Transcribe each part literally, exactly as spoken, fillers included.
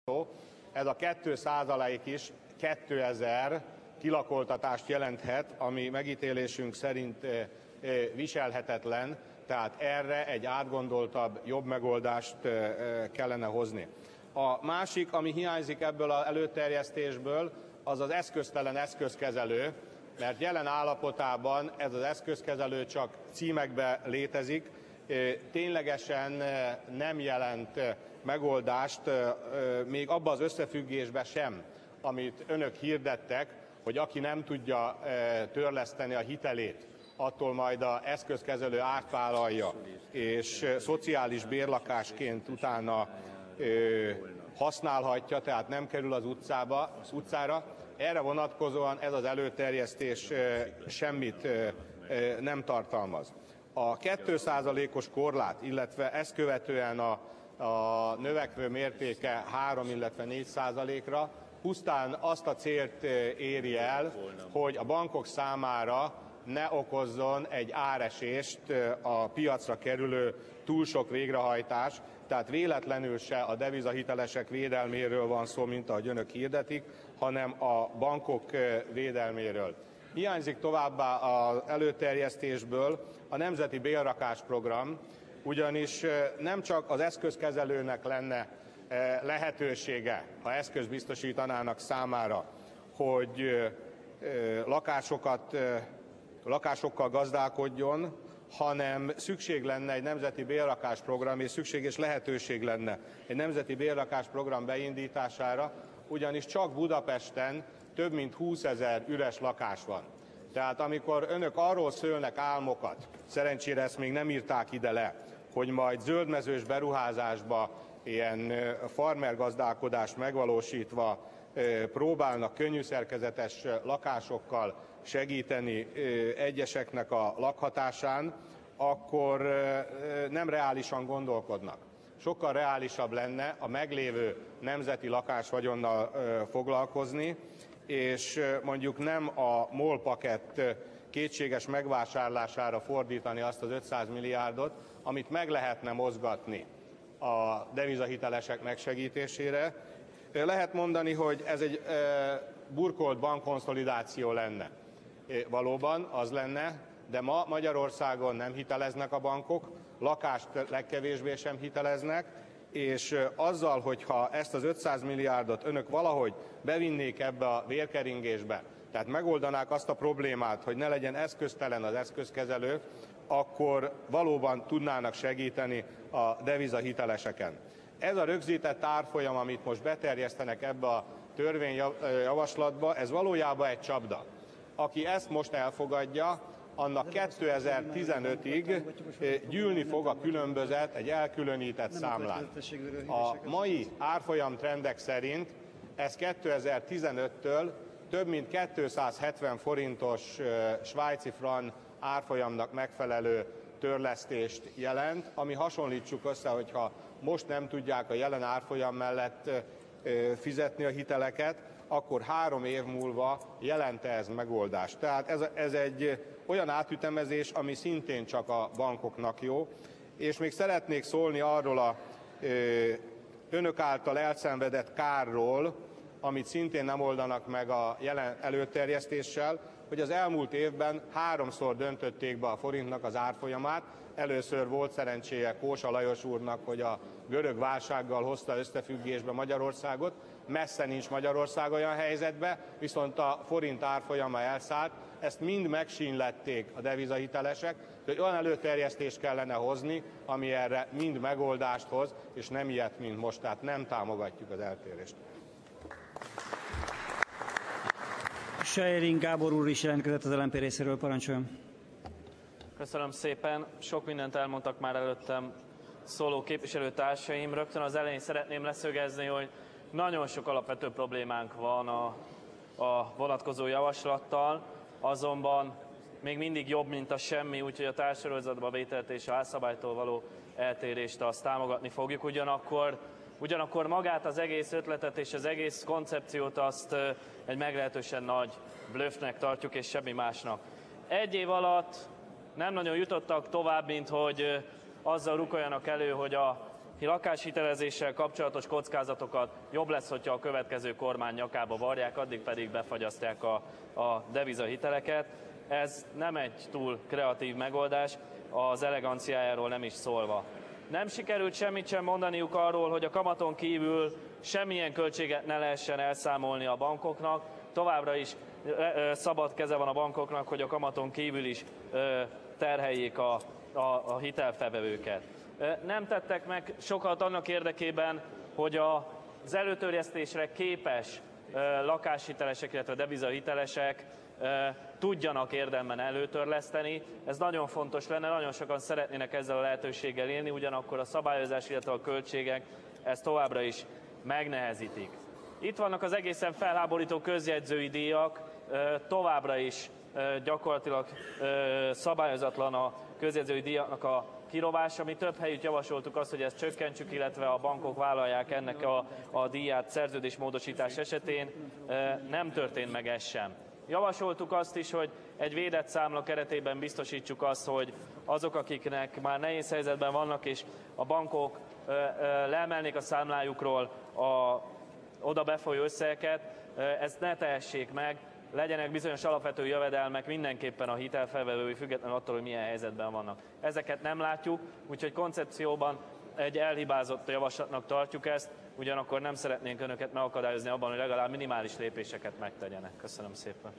szó. Ez a két százalék is kétezer kilakoltatást jelenthet, ami megítélésünk szerint viselhetetlen, tehát erre egy átgondoltabb, jobb megoldást kellene hozni. A másik, ami hiányzik ebből az előterjesztésből, az az eszköztelen eszközkezelő, mert jelen állapotában ez az eszközkezelő csak címekben létezik, ténylegesen nem jelent megoldást, még abban az összefüggésben sem, amit önök hirdettek, hogy aki nem tudja törleszteni a hitelét, attól majd az eszközkezelő átvállalja, és szociális bérlakásként utána használhatja, tehát nem kerül az utcába, az utcára. Erre vonatkozóan ez az előterjesztés semmit nem tartalmaz. A két százalékos korlát, illetve ezt követően a, a növekvő mértéke három, illetve négy százalékra pusztán azt a célt éri el, hogy a bankok számára ne okozzon egy áresést a piacra kerülő túl sok végrehajtás, tehát véletlenül se a devizahitelesek védelméről van szó, mint ahogy önök hirdetik, hanem a bankok védelméről. Hiányzik továbbá az előterjesztésből a Nemzeti Bérrakásprogram, ugyanis nem csak az eszközkezelőnek lenne lehetősége, ha eszközt biztosítanának számára, hogy lakásokat, lakásokkal gazdálkodjon, hanem szükség lenne egy nemzeti bérrakásprogram, és szükség és lehetőség lenne egy nemzeti bérrakásprogram beindítására, ugyanis csak Budapesten több mint húszezer üres lakás van. Tehát amikor önök arról szőlnek álmokat, szerencsére ezt még nem írták ide le, hogy majd zöldmezős beruházásba, ilyen farmergazdálkodást megvalósítva próbálnak könnyű szerkezetes lakásokkal segíteni egyeseknek a lakhatásán, akkor nem reálisan gondolkodnak. Sokkal reálisabb lenne a meglévő nemzeti lakásvagyonnal foglalkozni, és mondjuk nem a MOL pakett kétséges megvásárlására fordítani azt az ötszáz milliárdot, amit meg lehetne mozgatni a devizahitelesek megsegítésére. Lehet mondani, hogy ez egy burkolt bankkonszolidáció lenne. Valóban az lenne, de ma Magyarországon nem hiteleznek a bankok, lakást legkevésbé sem hiteleznek, és azzal, hogyha ezt az ötszáz milliárdot önök valahogy bevinnék ebbe a vérkeringésbe, tehát megoldanák azt a problémát, hogy ne legyen eszköztelen az eszközkezelő, akkor valóban tudnának segíteni a devizahiteleseken. Ez a rögzített árfolyam, amit most beterjesztenek ebbe a törvényjavaslatba, ez valójában egy csapda. Aki ezt most elfogadja, annak kétezer-tizenötig gyűlni fog a különbözet egy elkülönített számlán. A mai árfolyamtrendek szerint ez kétezer-tizenöttől több mint kétszázhetven forintos svájci frank árfolyamnak megfelelő törlesztést jelent, ami hasonlítsuk össze, hogyha most nem tudják a jelen árfolyam mellett fizetni a hiteleket, akkor három év múlva jelent ez megoldást. Tehát ez, ez egy olyan átütemezés, ami szintén csak a bankoknak jó. És még szeretnék szólni arról a önök által elszenvedett kárról, amit szintén nem oldanak meg a jelen előterjesztéssel, hogy az elmúlt évben háromszor döntötték be a forintnak az árfolyamát. Először volt szerencséje Kósa Lajos úrnak, hogy a görög válsággal hozta összefüggésbe Magyarországot. Messze nincs Magyarország olyan helyzetben, viszont a forint árfolyama elszállt. Ezt mind megsínlették a devizahitelesek, hogy olyan előterjesztést kellene hozni, ami erre mind megoldást hoz, és nem ilyet, mint most. Tehát nem támogatjuk az eltérést. Scheiring Gábor úr is jelentkezett az el em pé részéről, parancsoljon. Köszönöm szépen. Sok mindent elmondtak már előttem szóló képviselőtársaim. Rögtön az elején szeretném leszögezni, hogy nagyon sok alapvető problémánk van a, a vonatkozó javaslattal, azonban még mindig jobb, mint a semmi, úgyhogy a társsorozatba vételt és a házszabálytól való eltérést azt támogatni fogjuk. Ugyanakkor, ugyanakkor magát az egész ötletet és az egész koncepciót azt egy meglehetősen nagy blöffnek tartjuk, és semmi másnak. Egy év alatt nem nagyon jutottak tovább, mint hogy azzal rukoljanak elő, hogy a lakáshitelezéssel kapcsolatos kockázatokat jobb lesz, hogyha a következő kormány nyakába varják, addig pedig befagyasztják a, a devizahiteleket. Ez nem egy túl kreatív megoldás, az eleganciájáról nem is szólva. Nem sikerült semmit sem mondaniuk arról, hogy a kamaton kívül semmilyen költséget ne lehessen elszámolni a bankoknak. Továbbra is szabad keze van a bankoknak, hogy a kamaton kívül is terheljék a, a, a hitelfelvevőket. Nem tettek meg sokat annak érdekében, hogy az előterjesztésre képes lakáshitelesek, illetve devizahitelesek tudjanak érdemben előtörleszteni. Ez nagyon fontos lenne, nagyon sokan szeretnének ezzel a lehetőséggel élni, ugyanakkor a szabályozás, illetve a költségek ezt továbbra is megnehezítik. Itt vannak az egészen felháborító közjegyzői díjak, továbbra is gyakorlatilag szabályozatlan a közjegyzői díjaknak a kirovása. Mi több helyütt javasoltuk azt, hogy ezt csökkentsük, illetve a bankok vállalják ennek a, a díját szerződésmódosítás esetén. Nem történt meg ez sem. Javasoltuk azt is, hogy egy védett számla keretében biztosítsuk azt, hogy azok, akiknek már nehéz helyzetben vannak, és a bankok leemelnék a számlájukról a oda befolyó összegeket, ezt ne tehessék meg, legyenek bizonyos alapvető jövedelmek mindenképpen a hitelfelvevői, függetlenül attól, hogy milyen helyzetben vannak. Ezeket nem látjuk, úgyhogy koncepcióban egy elhibázott javaslatnak tartjuk ezt, ugyanakkor nem szeretnénk önöket megakadályozni abban, hogy legalább minimális lépéseket megtegyenek. Köszönöm szépen.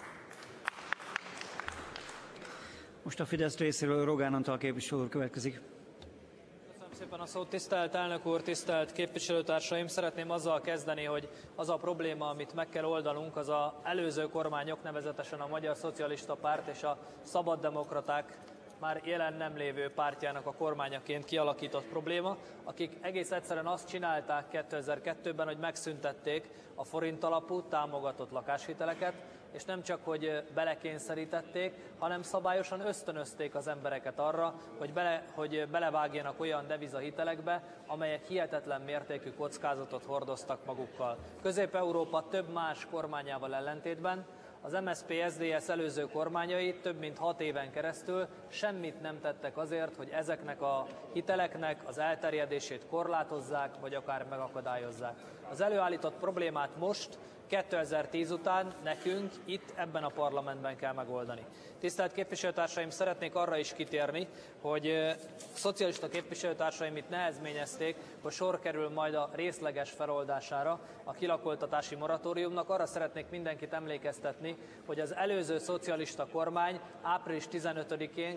Most a Fidesz részéről Rogán Antal képviselő úr következik. Köszönöm szépen a szót, tisztelt elnök úr, tisztelt képviselőtársaim! Szeretném azzal kezdeni, hogy az a probléma, amit meg kell oldanunk, az az előző kormányok, nevezetesen a Magyar Szocialista Párt és a Szabaddemokraták már jelen nem lévő pártjának a kormányaként kialakított probléma, akik egész egyszerűen azt csinálták kétezer-kettőben, hogy megszüntették a forint alapú támogatott lakáshiteleket, és nem csak, hogy belekényszerítették, hanem szabályosan ösztönözték az embereket arra, hogy, bele, hogy belevágjanak olyan devizahitelekbe, amelyek hihetetlen mértékű kockázatot hordoztak magukkal. Közép-Európa több más kormányával ellentétben az em es zé pé es zé dé es előző kormányai több mint hat éven keresztül semmit nem tettek azért, hogy ezeknek a hiteleknek az elterjedését korlátozzák, vagy akár megakadályozzák. Az előállított problémát most, kétezer-tíz után nekünk itt ebben a parlamentben kell megoldani. Tisztelt képviselőtársaim, szeretnék arra is kitérni, hogy a szocialista képviselőtársaim itt nehezményezték, hogy sor kerül majd a részleges feloldására a kilakoltatási moratóriumnak. Arra szeretnék mindenkit emlékeztetni, hogy az előző szocialista kormány április tizenötödikén,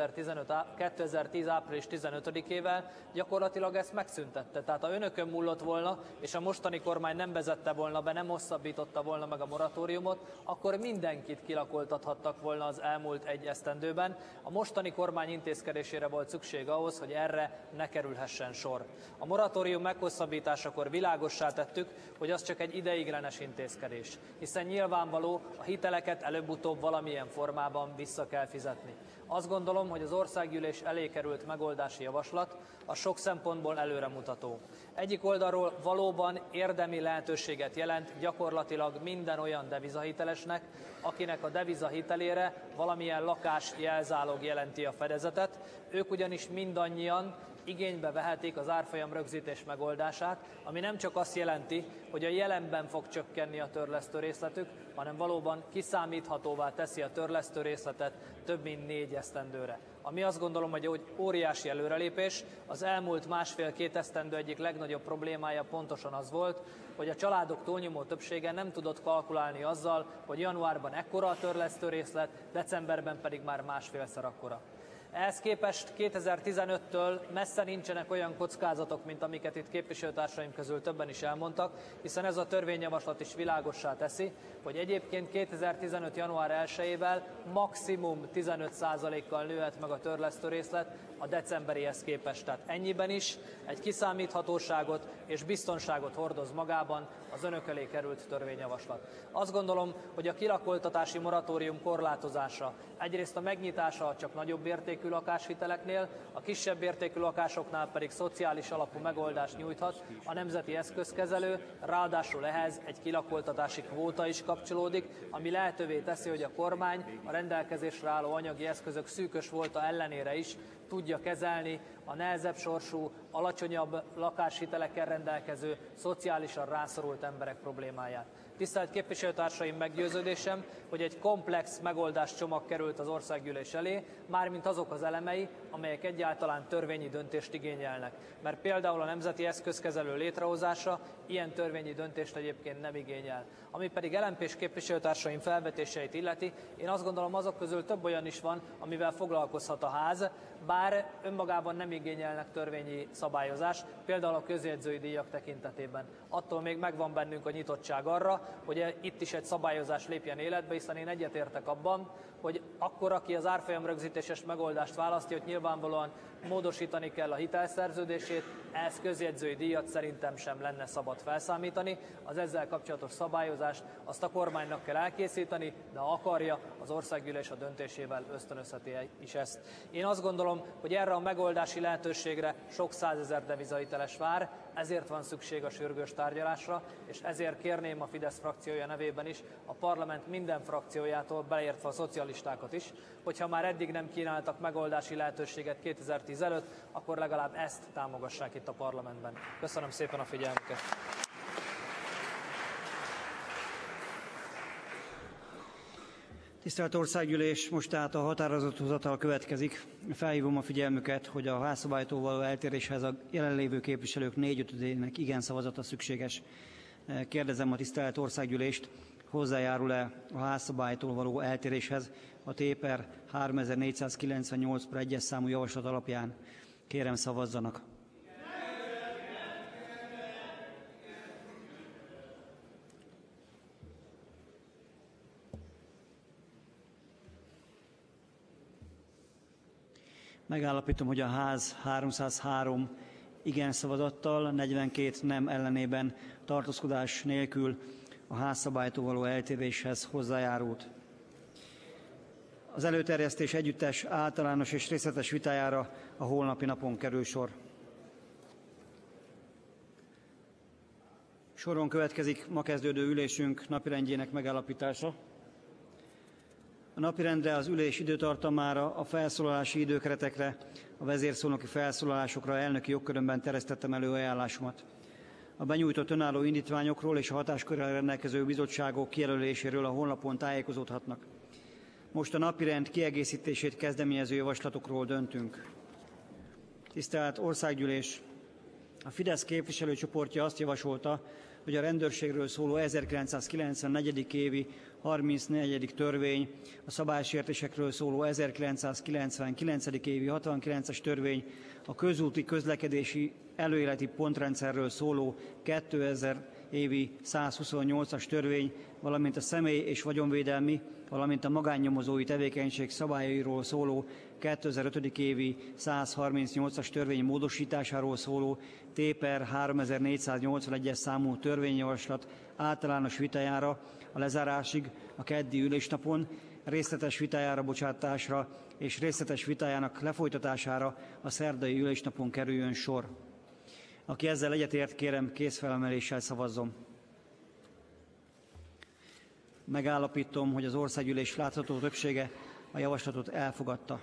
kétezer-tíz április tizenötödikével gyakorlatilag ezt megszüntette. Tehát ha önökön múlott volna, és a mostani kormány nem vezette volna be, nem hosszabbította volna meg a moratóriumot, akkor mindenkit kilakoltathattak volna az elmúlt egy esztendőben. A mostani kormány intézkedésére volt szükség ahhoz, hogy erre ne kerülhessen sor. A moratórium meghosszabbításakor világossá tettük, hogy az csak egy ideiglenes intézkedés, hiszen nyilvánvaló, a hiteleket előbb-utóbb valamilyen formában vissza kell fizetni. Azt gondolom, hogy az országgyűlés elé került megoldási javaslat a sok szempontból előremutató. Egyik oldalról valóban érdemi lehetőséget jelent gyakorlatilag minden olyan devizahitelesnek, akinek a devizahitelére valamilyen lakás jelzálog jelenti a fedezetet. Ők ugyanis mindannyian igénybe vehetik az árfolyam rögzítés megoldását, ami nem csak azt jelenti, hogy a jelenben fog csökkenni a törlesztő részletük, hanem valóban kiszámíthatóvá teszi a törlesztő részletet több mint négy esztendőre. Ami azt gondolom, hogy egy óriási előrelépés, az elmúlt másfél-két esztendő egyik legnagyobb problémája pontosan az volt, hogy a családok túlnyomó többsége nem tudott kalkulálni azzal, hogy januárban ekkora a törlesztő részlet, decemberben pedig már másfélszer akkora. Ehhez képest kétezer-tizenöttől messze nincsenek olyan kockázatok, mint amiket itt képviselőtársaim közül többen is elmondtak, hiszen ez a törvényjavaslat is világossá teszi, hogy egyébként kétezer-tizenöt. január elsejével maximum tizenöt százalékkal nőhet meg a törlesztő részlet a decemberihez képest. Tehát ennyiben is egy kiszámíthatóságot és biztonságot hordoz magában az önök elé került törvényjavaslat. Azt gondolom, hogy a kilakoltatási moratórium korlátozása, egyrészt a megnyitása csak nagyobb értékű lakáshiteleknél, a kisebb értékű lakásoknál pedig szociális alapú megoldást nyújthat a nemzeti eszközkezelő, ráadásul ehhez egy kilakoltatási kvóta is kapcsolódik, ami lehetővé teszi, hogy a kormány a rendelkezésre álló anyagi eszközök szűkös volta ellenére is tudja kezelni a nehezebb sorsú, alacsonyabb lakáshitelekkel rendelkező, szociálisan rászorult emberek problémáját. Tisztelt képviselőtársaim, meggyőződésem, hogy egy komplex megoldáscsomag került az országgyűlés elé, mármint azok az elemei, amelyek egyáltalán törvényi döntést igényelnek. Mert például a nemzeti eszközkezelő létrehozása ilyen törvényi döntést egyébként nem igényel. Ami pedig el em pés képviselőtársaim felvetéseit illeti, én azt gondolom, azok közül több olyan is van, amivel foglalkozhat a ház, bár önmagában nem igényelnek törvényi szabályozást, például a közjegyzői díjak tekintetében. Attól még megvan bennünk a nyitottság arra, hogy itt is egy szabályozás lépjen életbe, hiszen én egyetértek abban, hogy akkor, aki az árfolyamrögzítéses megoldást választja, hogy nyilvánvalóan módosítani kell a hitelszerződését, ehhez közjegyzői díjat szerintem sem lenne szabad felszámítani. Az ezzel kapcsolatos szabályozást azt a kormánynak kell elkészíteni, de ha akarja, az országgyűlés a döntésével ösztönözheti is ezt. Én azt gondolom, hogy erre a megoldási lehetőségre sok százezer devizahiteles vár, ezért van szükség a sürgős tárgyalásra, és ezért kérném a Fidesz frakciója nevében is a parlament minden frakciójától, beleértve a szocialistákat is, hogyha már eddig nem kínáltak megoldási lehetőséget kétezer-tíz előtt, akkor legalább ezt támogassák itt a parlamentben. Köszönöm szépen a figyelmüket! Tisztelt Országgyűlés, most tehát a határozathozatal következik. Felhívom a figyelmüket, hogy a házszabálytól való eltéréshez a jelenlévő képviselők négyötödének igen szavazata szükséges. Kérdezem a tisztelt Országgyűlést, hozzájárul-e a házszabálytól való eltéréshez a té per háromezer-négyszázkilencvennyolc per egyes számú javaslat alapján? Kérem, szavazzanak! Megállapítom, hogy a ház háromszázhárom igen szavazattal, negyvenkét nem ellenében, tartózkodás nélkül a házszabálytól való eltéréshez hozzájárult. Az előterjesztés együttes általános és részletes vitájára a holnapi napon kerül sor. Soron következik ma kezdődő ülésünk napirendjének megállapítása. A napirendre, az ülés időtartamára, a felszólalási időkeretekre, a vezérszónoki felszólalásokra elnöki jogkörömben terjesztettem elő ajánlásomat. A benyújtott önálló indítványokról és a hatáskörrel rendelkező bizottságok kijelöléséről a honlapon tájékozódhatnak. Most a napirend kiegészítését kezdeményező javaslatokról döntünk. Tisztelt Országgyűlés! A Fidesz képviselőcsoportja azt javasolta, hogy a rendőrségről szóló ezerkilencszázkilencvennegyedik évi harmincnegyedik törvény, a szabálysértésekről szóló ezerkilencszázkilencvenkilencedik évi hatvankilences törvény, a közúti közlekedési előéleti pontrendszerről szóló kétezer évi százhuszonnyolcas törvény, valamint a személy- és vagyonvédelmi, valamint a magánnyomozói tevékenység szabályairól szóló kétezer-ötödik évi százharmincnyolcas törvény módosításáról szóló té per háromezer-négyszáznyolcvanegyes számú törvényjavaslat általános vitájára a lezárásig a keddi ülésnapon, részletes vitájára bocsátásra és részletes vitájának lefolytatására a szerdai ülésnapon kerüljön sor. Aki ezzel egyetért, kérem, kézfelemeléssel szavazzon. Megállapítom, hogy az országgyűlés látható többsége a javaslatot elfogadta.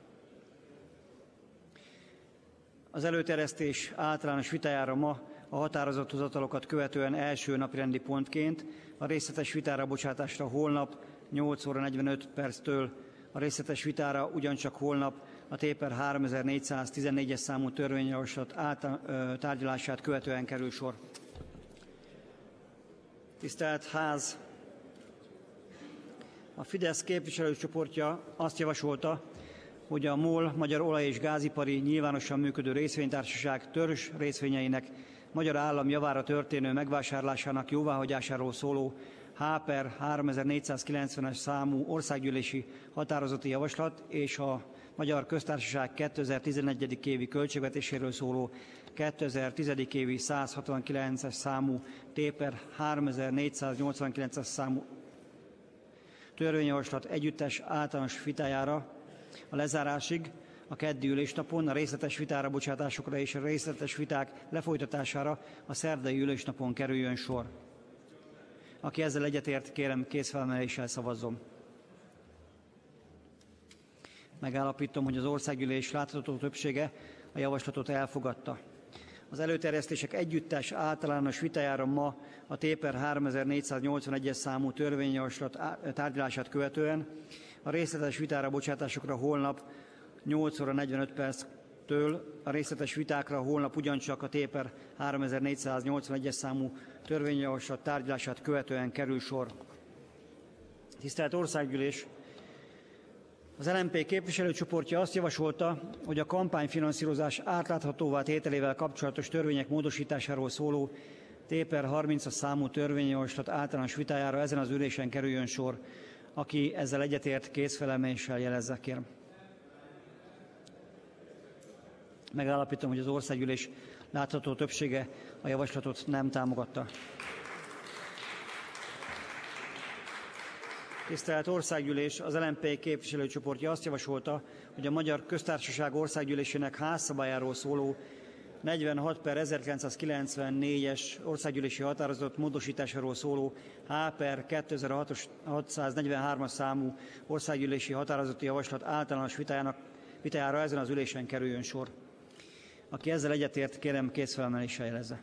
Az előterjesztés általános vitájára ma a határozathozatalokat követően első napirendi pontként, a részletes vitára bocsátásra holnap nyolc óra negyvenöt perctől, a részletes vitára ugyancsak holnap a té per háromezer-négyszáztizennégyes számú törvényjavaslat tárgyalását követően kerül sor. Tisztelt Ház! A Fidesz képviselőcsoportja azt javasolta, hogy a MOL Magyar Olaj- és Gázipari nyilvánosan működő részvénytársaság törzs részvényeinek magyar állam javára történő megvásárlásának jóváhagyásáról szóló H per háromezer-négyszázkilencvenes számú országgyűlési határozati javaslat és a Magyar Köztársaság kétezer-tizenegy. évi költségvetéséről szóló kétezer-tíz. évi százhatvankilences számú té per háromezer-négyszáznyolcvankilences számú törvényjavaslat együttes általános vitájára a lezárásig a keddi ülésnapon, a részletes vitára bocsátásokra és a részletes viták lefolytatására a szerdai ülésnapon kerüljön sor. Aki ezzel egyetért, kérem, kézfelemeléssel szavazzon. Megállapítom, hogy az országgyűlés látható többsége a javaslatot elfogadta. Az előterjesztések együttes általános vitájára ma a T per háromezer-négyszáznyolcvanegyes számú törvényjavaslat tárgyalását követően a részletes vitára bocsátásokra holnap nyolc óra negyvenöt perctől, a részletes vitákra holnap ugyancsak a T per háromezer-négyszáznyolcvanegyes számú törvényjavaslat tárgyalását követően kerül sor. Tisztelt Országgyűlés! Az el em pé képviselőcsoportja azt javasolta, hogy a kampányfinanszírozás átláthatóvá tételével kapcsolatos törvények módosításáról szóló T per harmincas számú törvényjavaslat általános vitájára ezen az ülésen kerüljön sor. Aki ezzel egyetért, kézfelemeléssel jelezze, kérem. Megállapítom, hogy az Országgyűlés látható többsége a javaslatot nem támogatta. Tisztelt Országgyűlés! Az el em pé képviselőcsoportja azt javasolta, hogy a Magyar Köztársaság Országgyűlésének házszabályáról szóló negyvenhat per ezerkilencszázkilencvennégyes országgyűlési határozat módosításáról szóló H per kétezer-hatszáznegyvenhármas számú országgyűlési határozati javaslat általános vitájának, vitájára ezen az ülésen kerüljön sor. Aki ezzel egyetért, kérem kézfelemeléssel jelezze.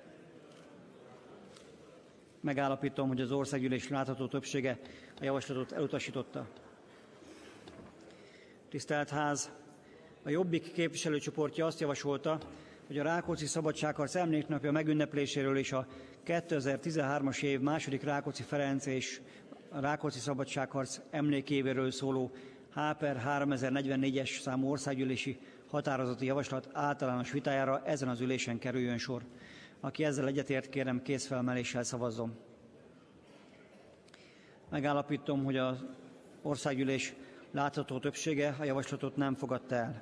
Megállapítom, hogy az Országgyűlés látható többsége a javaslatot elutasította. Tisztelt Ház! A Jobbik képviselőcsoportja azt javasolta, hogy a Rákóczi Szabadságharc emléknapja megünnepléséről és a kétezer-tizenhármas év második Rákóczi Ferenc és a Rákóczi Szabadságharc emlékévéről szóló H per háromezer-negyvennégyes számú országgyűlési határozati javaslat általános vitájára ezen az ülésen kerüljön sor. Aki ezzel egyetért, kérem kézfelemeléssel szavazzon. Megállapítom, hogy az Országgyűlés látható többsége a javaslatot nem fogadta el.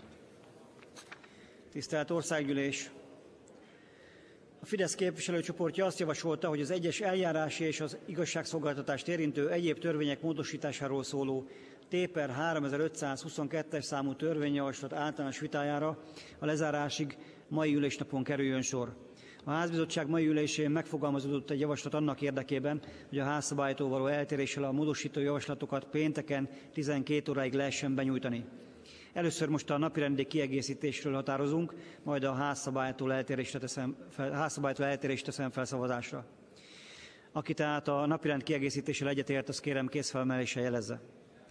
Tisztelt Országgyűlés! A Fidesz képviselőcsoportja azt javasolta, hogy az egyes eljárási és az igazságszolgáltatást érintő egyéb törvények módosításáról szóló T per háromezer-ötszázhuszonkettes számú törvényjavaslat általános vitájára a lezárásig mai ülésnapon kerüljön sor. A Házbizottság mai ülésén megfogalmazódott egy javaslat annak érdekében, hogy a házszabálytól való eltéréssel a módosító javaslatokat pénteken tizenkét óráig lehessen benyújtani. Először most a napirendi kiegészítésről határozunk, majd a házszabálytól eltérést teszem fel, házszabálytól eltérést teszem fel szavazásra. Aki tehát a napirend kiegészítéssel egyetért, azt kérem kézfelemeléssel jelezze.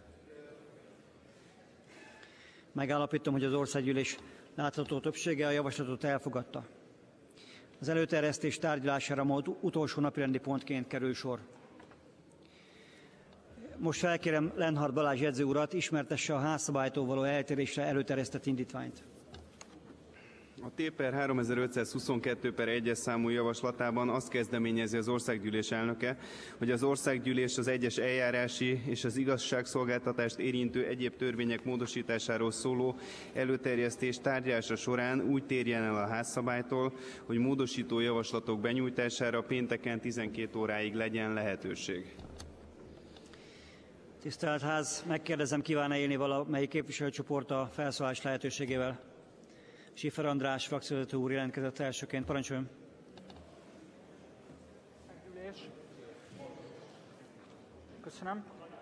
Megállapítom, hogy az Országgyűlés látható többsége a javaslatot elfogadta. Az előterjesztés tárgyalására ma utolsó napirendi pontként kerül sor. Most felkérem Lenhard Balázs jegyző urat, ismertesse a házszabálytól való eltérésre előterjesztett indítványt. A T per háromezer-ötszázhuszonkettő per egyes számú javaslatában azt kezdeményezi az Országgyűlés elnöke, hogy az Országgyűlés az egyes eljárási és az igazságszolgáltatást érintő egyéb törvények módosításáról szóló előterjesztés tárgyalása során úgy térjen el a házszabálytól, hogy módosító javaslatok benyújtására pénteken tizenkét óráig legyen lehetőség. Tisztelt Ház, megkérdezem, kíván-e élni valamelyik képviselőcsoport a felszólalás lehetőségével? Schiffer András frakcióvezető úr jelentkezett elsőként. Parancsoljon! Köszönöm.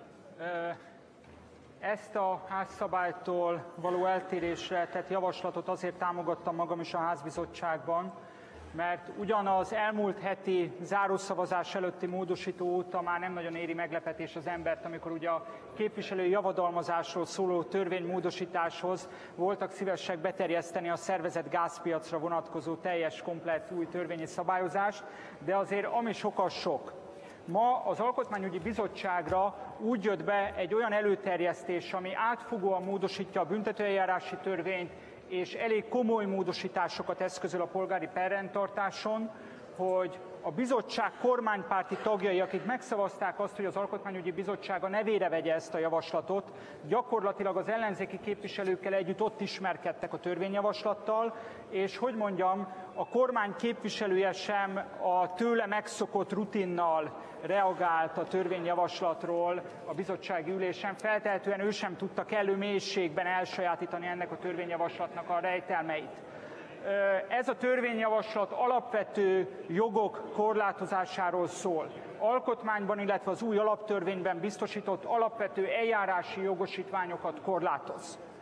Ezt a házszabálytól való eltérésre tett javaslatot azért támogattam magam is a házbizottságban, mert ugyan az elmúlt heti zárószavazás előtti módosító óta már nem nagyon éri meglepetés az embert, amikor ugye a képviselői javadalmazásról szóló törvénymódosításhoz voltak szívesek beterjeszteni a szervezett gázpiacra vonatkozó teljes, komplett új törvényi szabályozást, de azért ami sok, az sok. Ma az Alkotmányügyi Bizottságra úgy jött be egy olyan előterjesztés, ami átfogóan módosítja a büntetőeljárási törvényt, és elég komoly módosításokat eszközöl a polgári perrendtartáson, hogy a bizottság kormánypárti tagjai, akik megszavazták azt, hogy az Alkotmányügyi Bizottság a nevére vegye ezt a javaslatot, gyakorlatilag az ellenzéki képviselőkkel együtt ott ismerkedtek a törvényjavaslattal, és hogy mondjam, a kormány képviselője sem a tőle megszokott rutinnal reagált a törvényjavaslatról a bizottsági ülésen. Feltehetően ő sem tudta kellő mélységben elsajátítani ennek a törvényjavaslatnak a rejtelmeit. Ez a törvényjavaslat alapvető jogok korlátozásáról szól. Alkotmányban, illetve az új alaptörvényben biztosított alapvető eljárási jogosítványokat korlátoz.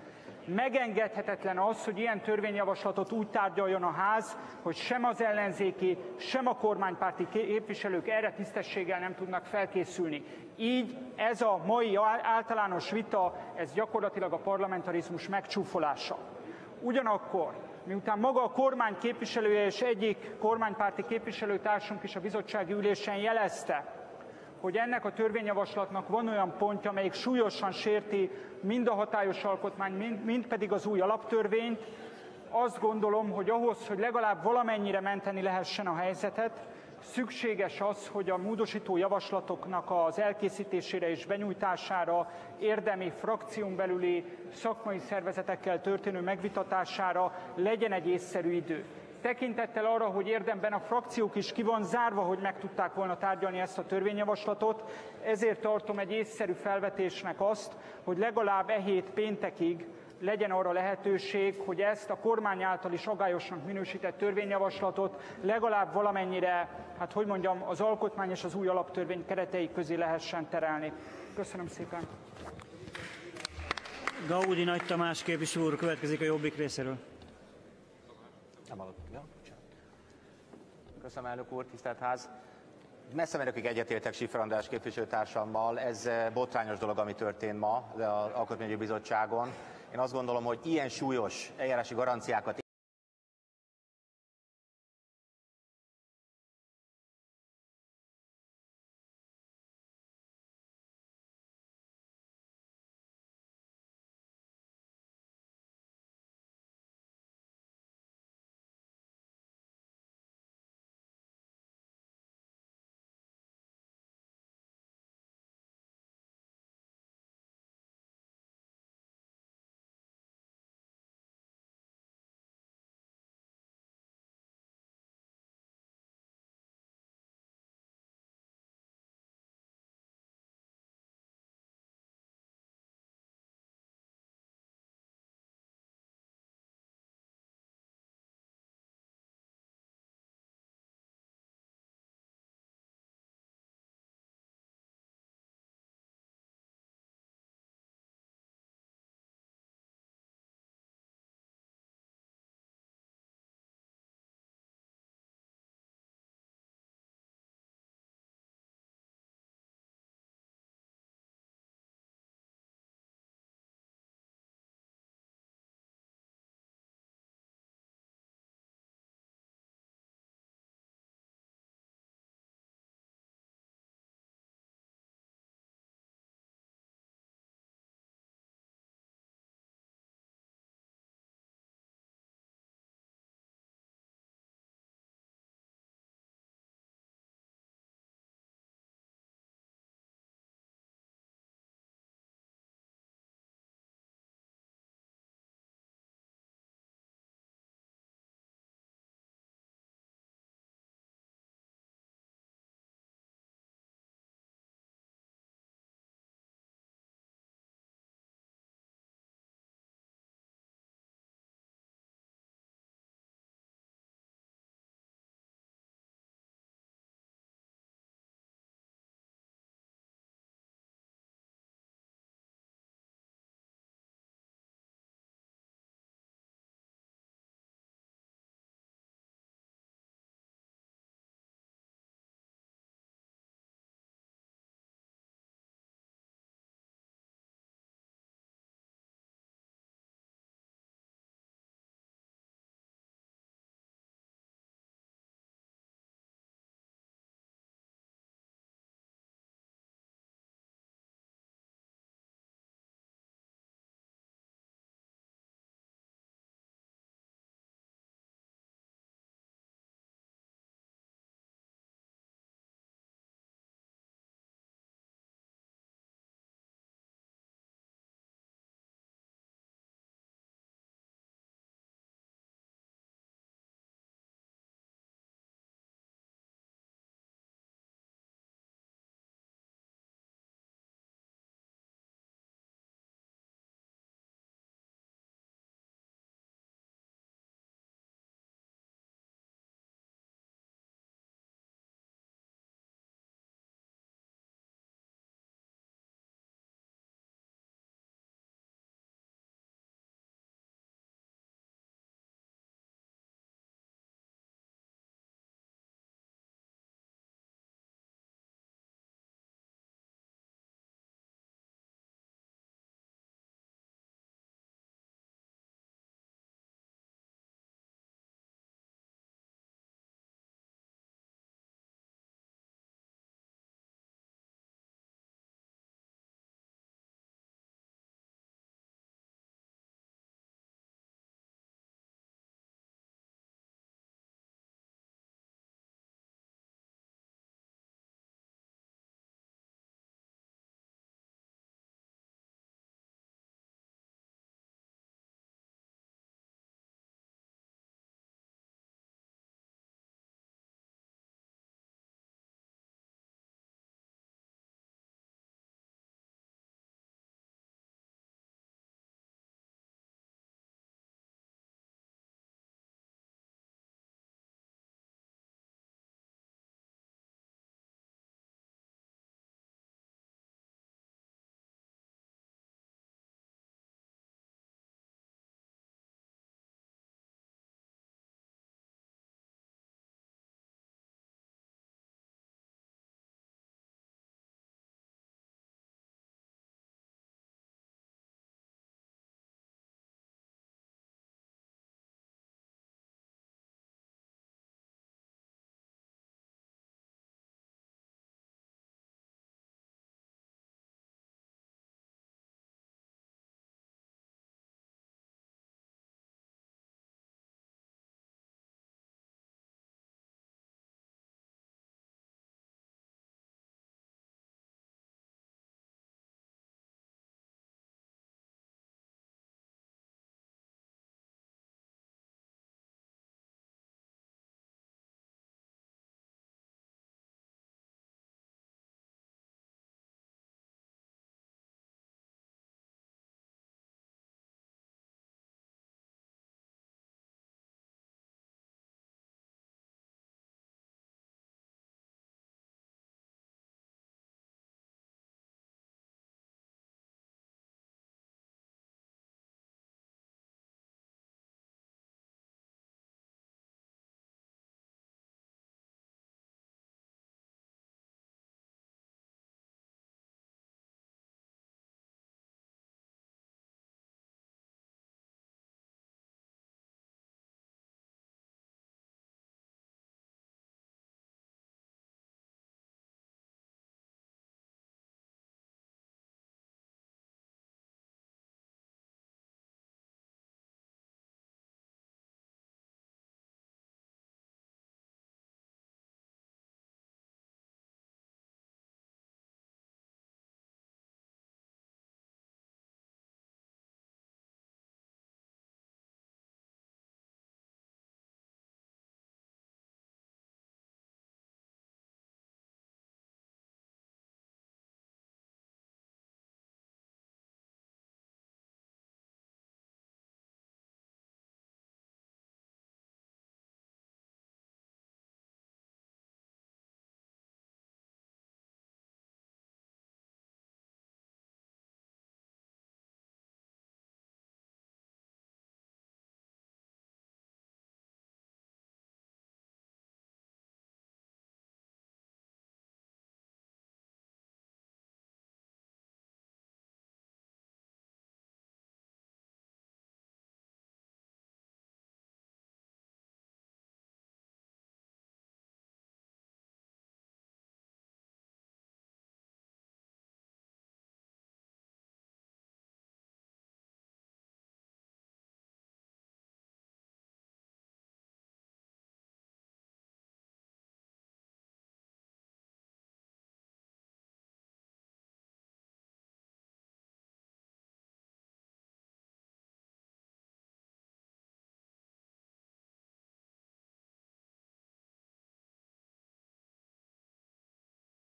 Megengedhetetlen az, hogy ilyen törvényjavaslatot úgy tárgyaljon a ház, hogy sem az ellenzéki, sem a kormánypárti képviselők erre tisztességgel nem tudnak felkészülni. Így ez a mai általános vita, ez gyakorlatilag a parlamentarizmus megcsúfolása. Ugyanakkor, miután maga a kormány képviselője és egyik kormánypárti képviselőtársunk is a bizottsági ülésen jelezte, hogy ennek a törvényjavaslatnak van olyan pontja, amelyik súlyosan sérti mind a hatályos alkotmányt, mind, mind pedig az új alaptörvényt, azt gondolom, hogy ahhoz, hogy legalább valamennyire menteni lehessen a helyzetet, szükséges az, hogy a módosító javaslatoknak az elkészítésére és benyújtására, érdemi frakción belüli szakmai szervezetekkel történő megvitatására legyen egy észszerű idő. Tekintettel arra, hogy érdemben a frakciók is ki van zárva, hogy meg tudták volna tárgyalni ezt a törvényjavaslatot, ezért tartom egy észszerű felvetésnek azt, hogy legalább e hét péntekig legyen arra lehetőség, hogy ezt a kormány által is aggályosnak minősített törvényjavaslatot legalább valamennyire, hát hogy mondjam, az alkotmány és az új alaptörvény keretei közé lehessen terelni. Köszönöm szépen. Gaudi Nagy Tamás képviselő úr következik a Jobbik részéről. Köszönöm, elnök úr, tisztelt ház! Messze menőkig egyetértek Schiffer András képviselőtársammal, ez botrányos dolog, ami történt ma az Alkotmányügyi Bizottságon. Én azt gondolom, hogy ilyen súlyos eljárási garanciákat